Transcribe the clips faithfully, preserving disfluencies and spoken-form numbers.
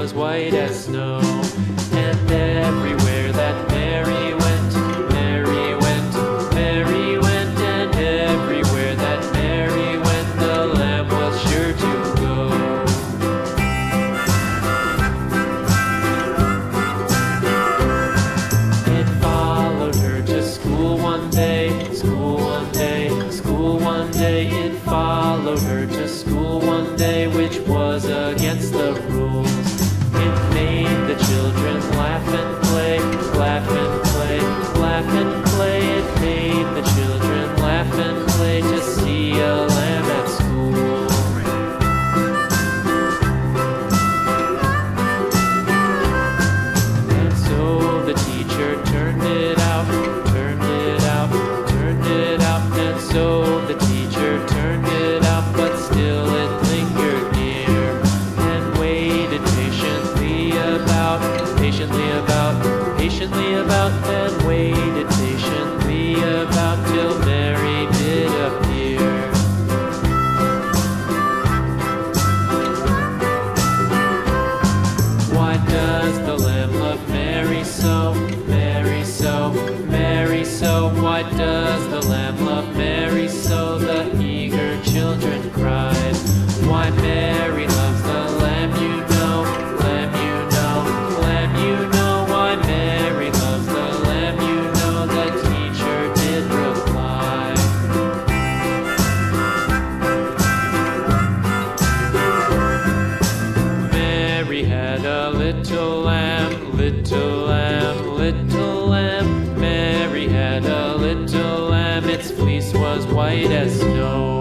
was white as snow. And everywhere that Mary went, Mary went, Mary went, and everywhere that Mary went, the lamb was sure to go. It followed her to school one day, school one day, school one day. It followed her to school one day, which was against the rules. It made the children laugh and play, laugh and play, laugh and play. It made the children laugh and play to see a lamb at school. And so the teacher turned it out, turned it out, turned it out. And so the teacher turned it out, but still it lingered near and waited patiently about, patiently about, patiently about, and waited patiently about till Mary did appear. Why does the lamb love Mary so, Mary so, Mary so? Why does the lamb love Mary so? The eager children cried. Why Mary loves the lamb, you know, lamb, you know, lamb, you know. Why Mary loves the lamb, you know, the teacher did reply. Mary had a little lamb, little lamb, little lamb. Mary had a little lamb, its fleece was white as snow.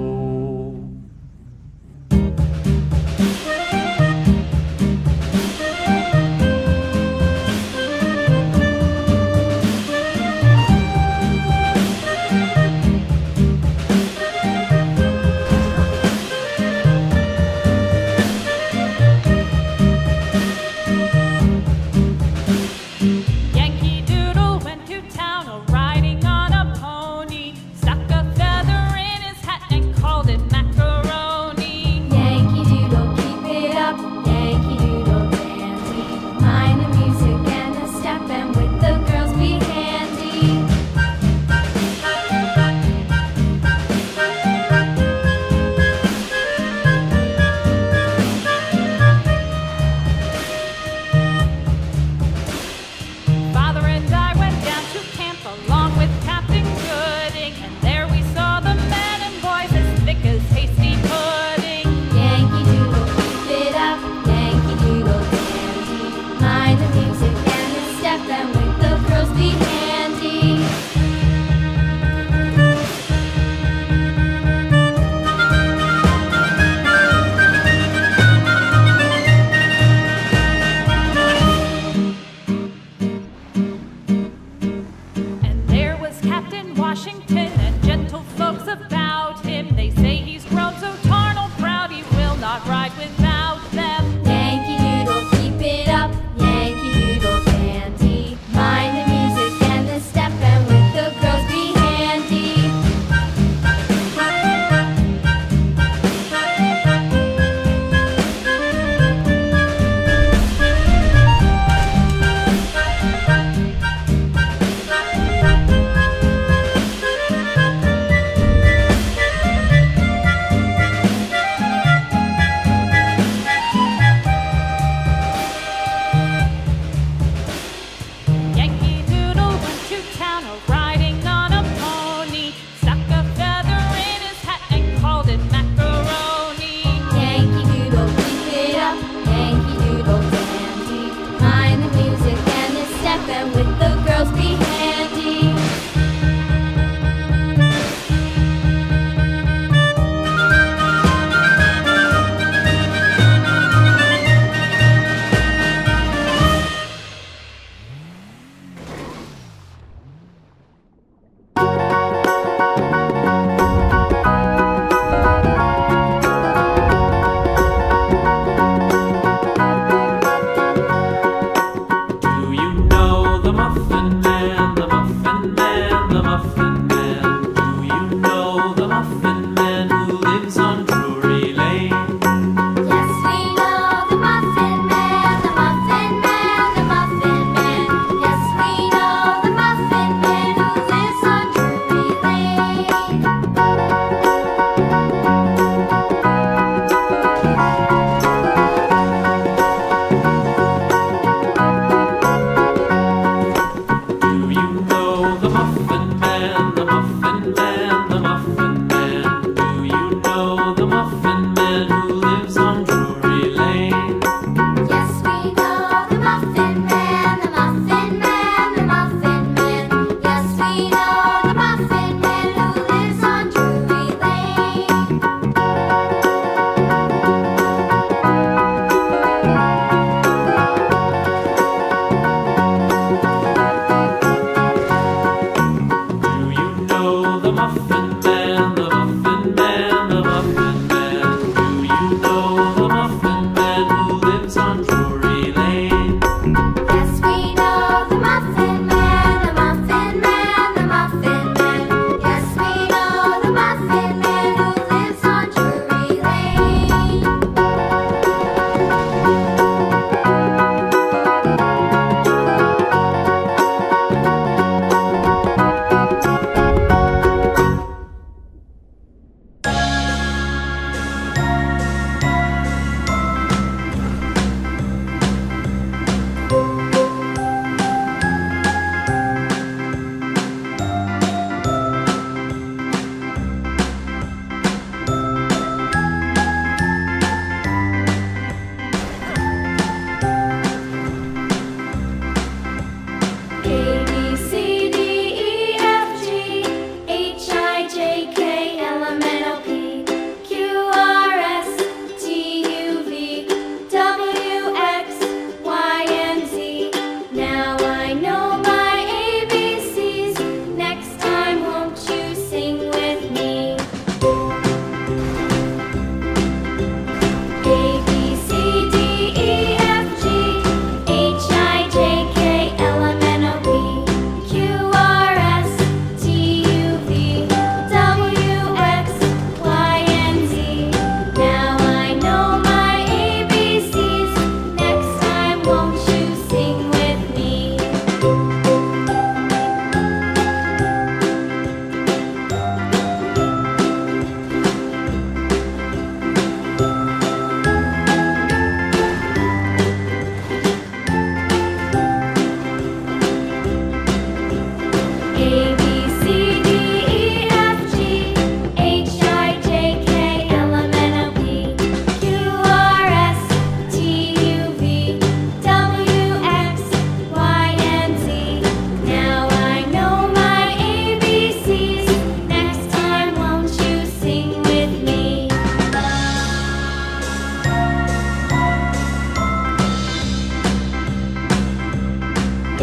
Yankee Doodle went to town a riding on a pony, stuck a feather in his hat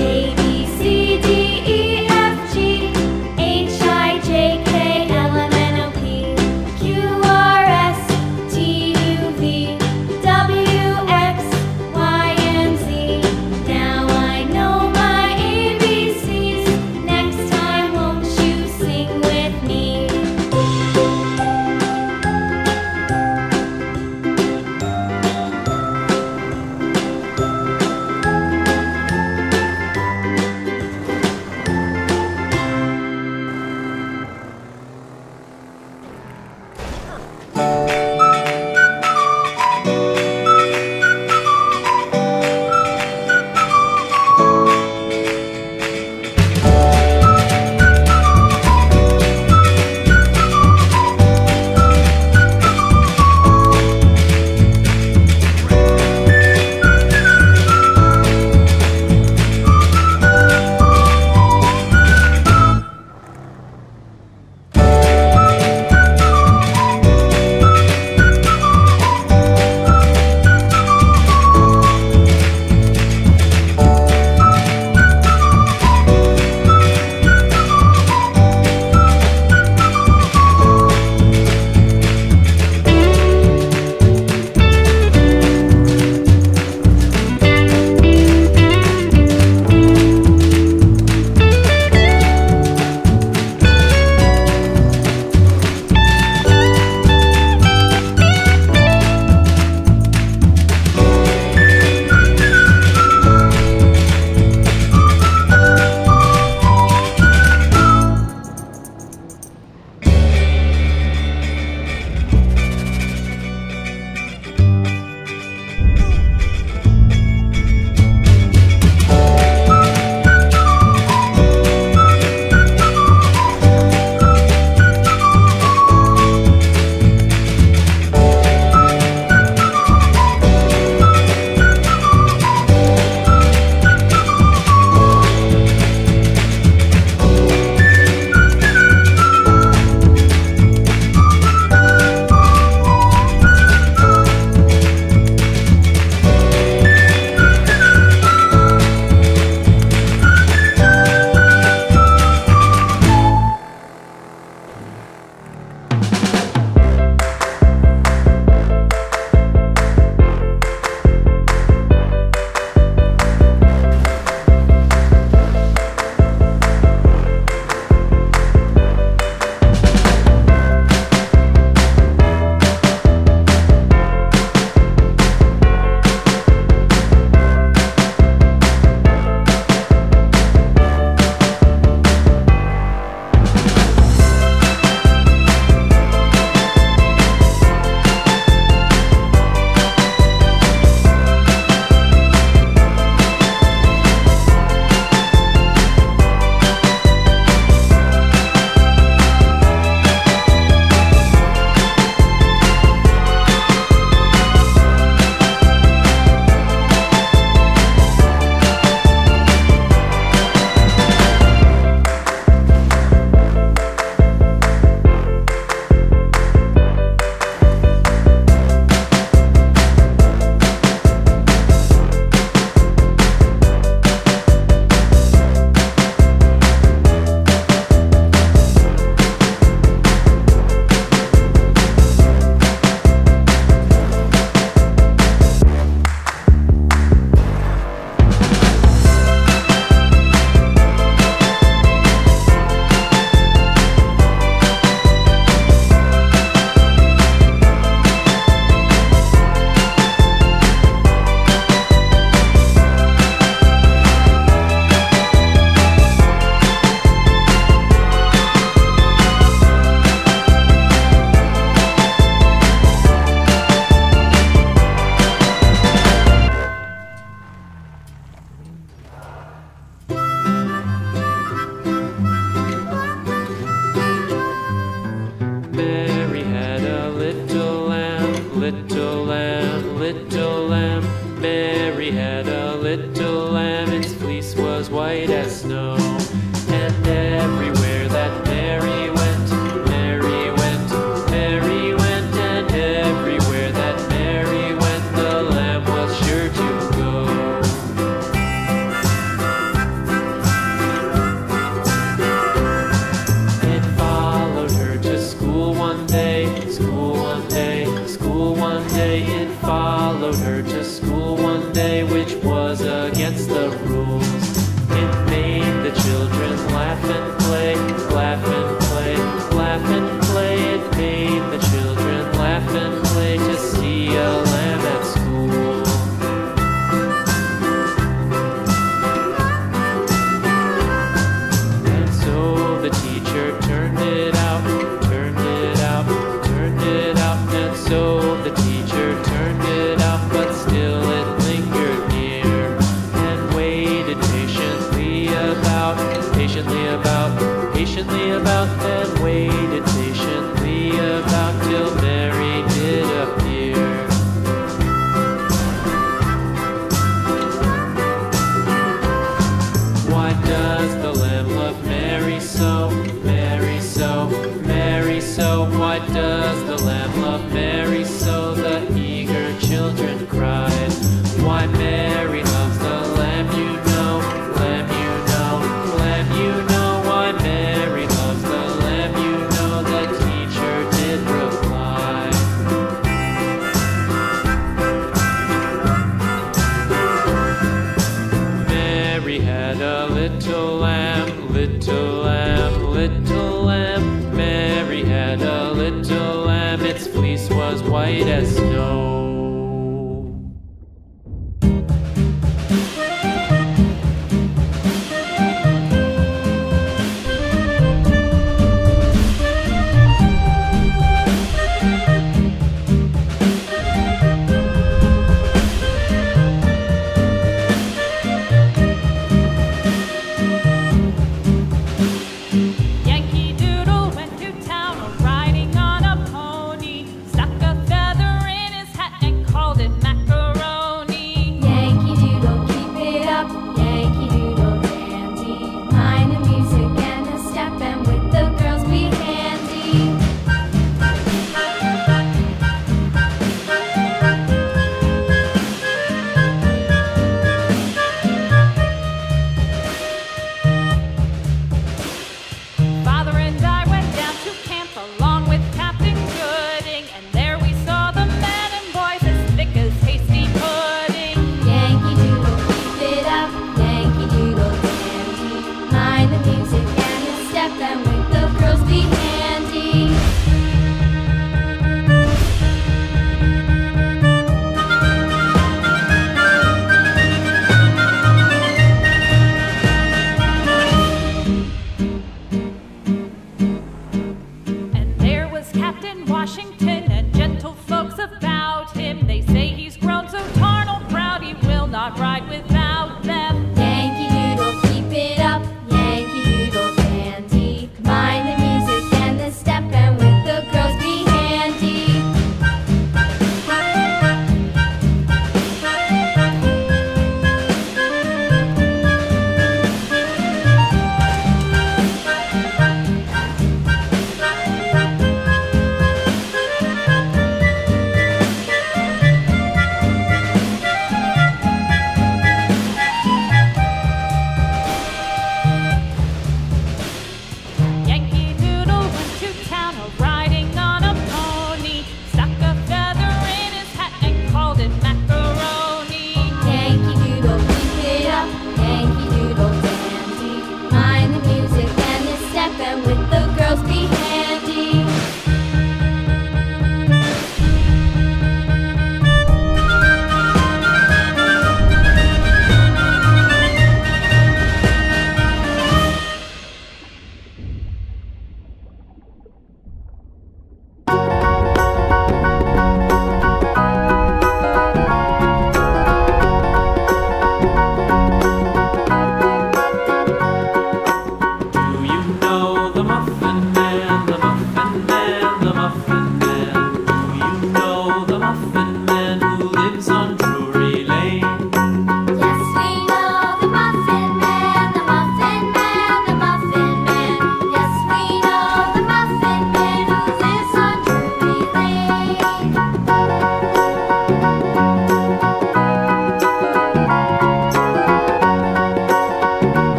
A, B, C, D, E, F, G, H, I, J, K, L, M, N, O, P, Q, R, S, T, U, V, W, X, Y, and Z. Now I know my A B Cs. Next time, won't you sing with me? white as snow. And everywhere that Mary went, Mary went, Mary went, and everywhere that Mary went, the lamb was sure to go. little lamb, little lamb, little lamb. Mary had a little lamb, its fleece was white as snow. The Muffin Man, the Muffin Man. Do you know the Muffin Man?